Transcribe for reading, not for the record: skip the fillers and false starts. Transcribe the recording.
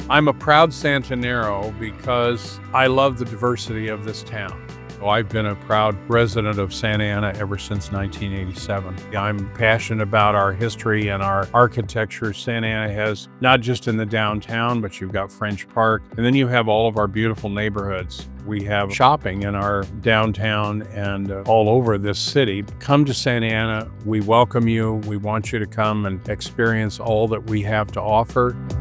I'm a proud Santanero because I love the diversity of this town. I've been a proud resident of Santa Ana ever since 1987. I'm passionate about our history and our architecture. Santa Ana has, not just in the downtown, but you've got French Park, and then you have all of our beautiful neighborhoods. We have shopping in our downtown and all over this city. Come to Santa Ana. We welcome you. We want you to come and experience all that we have to offer.